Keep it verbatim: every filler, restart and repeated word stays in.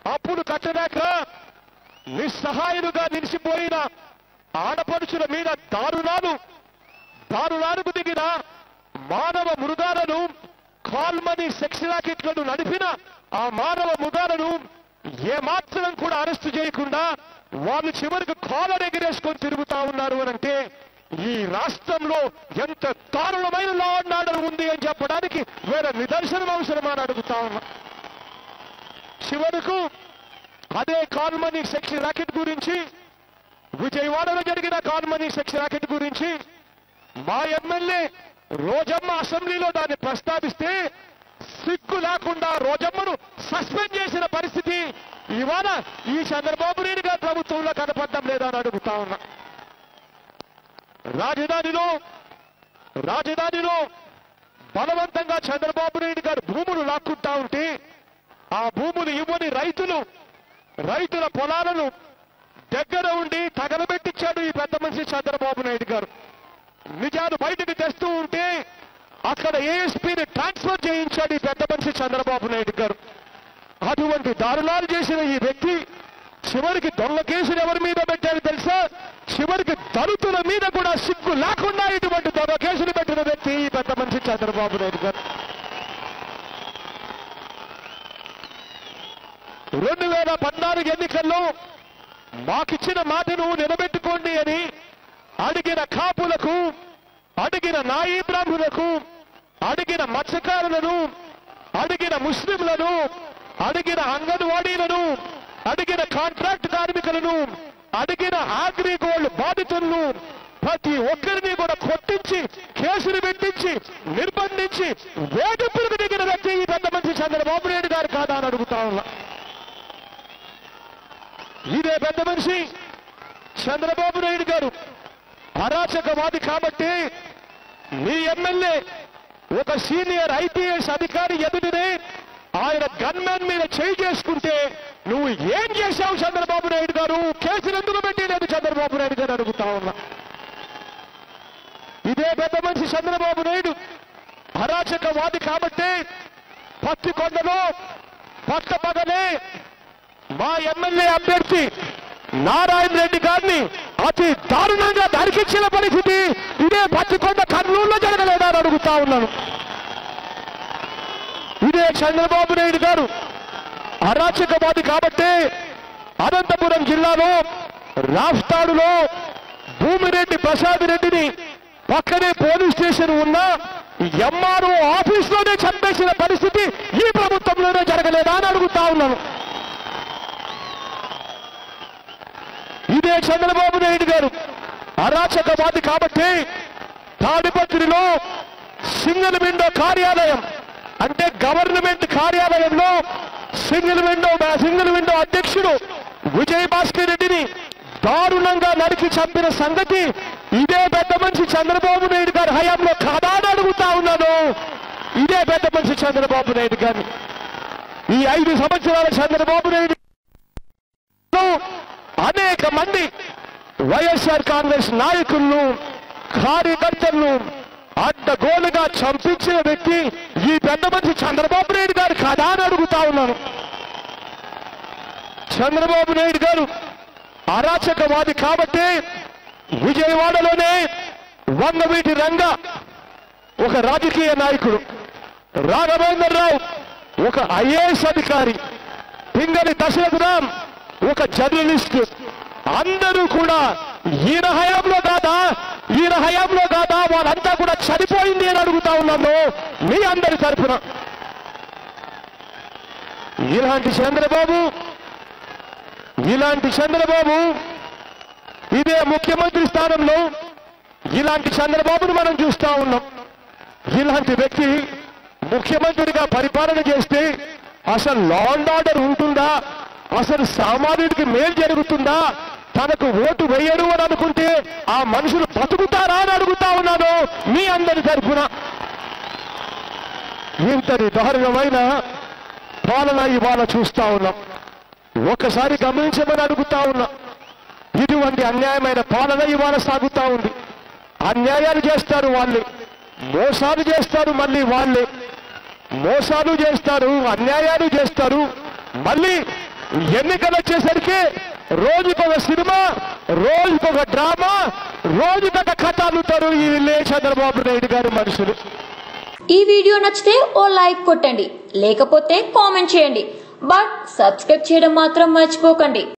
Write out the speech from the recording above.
అప్పులు కట్టలేక నిస్సహాయులుగా నిలిచిపోయిన ఆడపడుచుల మీద దారుణాలు దారుణాలకు దిగిన మానవ మృగాలను కాల్మనీ సెక్స్ రాకెట్లను నడిపిన ఆ మానవ మృగాలను ఏమాత్రం కూడా అరెస్టు చేయకుండా వాళ్ళు చివరికి కాలర్ ఎగిరేసుకొని తిరుగుతా ఉన్నారు అనంటే ఈ రాష్ట్రంలో ఎంత దారుణమైన లా అండ్ ఆర్డర్ ఉంది అని చెప్పడానికి వేరే నిదర్శనం అవసరమని అడుగుతా ఉన్నా. చివరకు అదే కాల్మనీ సెక్స్ రాకెట్ గురించి, విజయవాడలో జరిగిన కాల్మనీ సెక్స్ రాకెట్ గురించి మా ఎమ్మెల్యే రోజమ్మ అసెంబ్లీలో దాన్ని ప్రస్తావిస్తే సిగ్గు లేకుండా రోజమ్మను సస్పెండ్ చేసిన పరిస్థితి ఇవాళ ఈ చంద్రబాబు నాయుడు గారి ప్రభుత్వంలో కనపడడం లేదని అడుగుతా ఉన్నా. రాజధానిలో రాజధానిలో బలవంతంగా చంద్రబాబు నాయుడు గారు భూములు లాక్కుంటా ఉంటే ఆ భూములు ఇవ్వని రైతులు రైతుల పొలాలను దగ్గర ఉండి తగలబెట్టించాడు ఈ పెద్ద మనిషి చంద్రబాబు నాయుడు గారు. నిజాలు బయటకు తెస్తూ ఉంటే అక్కడ ఏఎస్పీని ట్రాన్స్ఫర్ చేయించాడు ఈ పెద్ద మనిషి చంద్రబాబు నాయుడు గారు. అటువంటి దారుణాలు చేసిన ఈ వ్యక్తి చివరికి దొంగ కేసులు ఎవరి మీద పెట్టారు తెలుసా? చివరికి దళితుల మీద కూడా సిగ్గు లేకుండా ఇటువంటి దొంగ కేసులు పెట్టిన వ్యక్తి ఈ పెద్ద మనిషి చంద్రబాబు నాయుడు గారు. రెండు వేల పద్నాలుగు ఎన్నికల్లో మాకిచ్చిన మాటను నిలబెట్టుకోండి అని అడిగిన కాపులకు, అడిగిన నాయీ బ్రాహ్మణులకు, అడిగిన మత్స్యకారులను, అడిగిన ముస్లింలను, అడిగిన అంగన్వాడీలను, అడిగిన కాంట్రాక్ట్ కార్మికులను, అడిగిన అగ్రిగోల్డ్ బాధితులను ప్రతి ఒక్కరిని కూడా కొట్టించి కేసులు పెట్టించి నిర్బంధించి వేధింపులకు దిగిన వ్యక్తి ఈ పెద్ద మనిషి చంద్రబాబు నాయుడు గారు కాదా అని అడుగుతా ఉన్నా. ఇదే పెద్ద మనిషి చంద్రబాబు నాయుడు గారు అరాచకవాది కాబట్టి మీ ఎమ్మెల్యే ఒక సీనియర్ ఐపీఎస్ అధికారి ఎదుటినే ఆయన గన్మెన్ మీద చేయి చేసుకుంటే నువ్వు ఏం చేశావు చంద్రబాబు నాయుడు గారు? కేసులు ఎందుకు పెట్టలేదు చంద్రబాబు నాయుడు గారు అడుగుతా ఉన్నా. ఇదే పెద్ద మనిషి చంద్రబాబు నాయుడు అరాచకవాది కాబట్టి పత్తికొండలో పట్టపగలే మా ఎమ్మెల్యే అభ్యర్థి నారాయణ రెడ్డి గారిని అతి దారుణంగా నరికించిన పరిస్థితి ఇదే పత్తికొండ కర్నూలులో జరగలేదని అడుగుతా ఉన్నాను. ఇదే చంద్రబాబు నాయుడు గారు అరాచకవాది కాబట్టి అనంతపురం జిల్లాలో రాష్ట్రాడులో భూమిరెడ్డి ప్రసాద్ రెడ్డిని పక్కనే పోలీస్ స్టేషన్ ఉన్న ఎంఆర్ఓ ఆఫీస్లోనే చంపేసిన పరిస్థితి ఈ ప్రభుత్వంలోనే జరగలేదా అని అడుగుతా ఉన్నాను. ఇదే చంద్రబాబు నాయుడు గారు అరాచకవాది కాబట్టి తాడిపత్రిలో సింగిల్ విండో కార్యాలయం అంటే గవర్నమెంట్ కార్యాలయంలో సింగిల్ విండో సింగిల్ విండో అధ్యక్షుడు విజయ్ భాస్కర్ రెడ్డిని దారుణంగా నరికి చంపిన సంగతి ఇదే పెద్ద మనిషి చంద్రబాబు నాయుడు గారి హయాంలో కాదా అని అడుగుతా ఉన్నాను. ఇదే పెద్ద మనిషి చంద్రబాబు నాయుడు గారు ఈ ఐదు సంవత్సరాల చంద్రబాబు నాయుడు అనేక మంది వైఎస్ఆర్ కాంగ్రెస్ నాయకులను, కార్యకర్తలను అడ్డగోలుగా చంపించిన వ్యక్తి ఈ పెద్ద మనిషి చంద్రబాబు నాయుడు గారు కాదా అని అడుగుతా ఉన్నాను. చంద్రబాబు నాయుడు గారు అరాచకవాది కాబట్టి విజయవాడలోనే వంగవీటి రంగ ఒక రాజకీయ నాయకుడు, రాఘవేంద్రరావు ఒక ఐఏఎస్ అధికారి, పింగళి దశరథరామ్ ఒక జర్నలిస్ట్ అందరూ కూడా ఈయన హయాంలో కాదా ఈయన హయాంలో కాదా వాళ్ళంతా కూడా చనిపోయింది అని అడుగుతా ఉన్నాను మీ అందరి తరఫున. ఇలాంటి చంద్రబాబు ఇలాంటి చంద్రబాబు ఇదే ముఖ్యమంత్రి స్థానంలో ఇలాంటి చంద్రబాబును మనం చూస్తా ఉన్నాం. ఇలాంటి వ్యక్తి ముఖ్యమంత్రిగా పరిపాలన చేస్తే అసలు లా అండ్ ఆర్డర్ ఉంటుందా? అసలు సామాన్యుడికి మేలు జరుగుతుందా? తనకు ఓటు వేయడు అని అనుకుంటే ఆ మనుషులు బతుకుతారా అని అడుగుతా ఉన్నాను మీ అందరి తరఫున. ఇంతటి దారుణమైన పాలన ఇవాళ చూస్తా ఉన్నాం. ఒకసారి గమనించమని అడుగుతా ఉన్నా. ఇటువంటి అన్యాయమైన పాలన ఇవాళ సాగుతా ఉంది. అన్యాయాలు చేస్తారు వాళ్ళే, మోసాలు చేస్తారు మళ్ళీ వాళ్ళే, మోసాలు చేస్తారు, అన్యాయాలు చేస్తారు, మళ్ళీ ఎన్నికలు వచ్చేసరికి రోజుకొక సినిమా, రోజుకొక డ్రామా, రోజుకొక కథ అల్లుతారు ఈ చంద్రబాబు నాయుడు గారు మనుషులు. ఈ వీడియో నచ్చితే ఓ లైక్ కొట్టండి, లేకపోతే కామెంట్ చేయండి. బట్ సబ్స్క్రైబ్ చేయడం మాత్రం మర్చిపోకండి.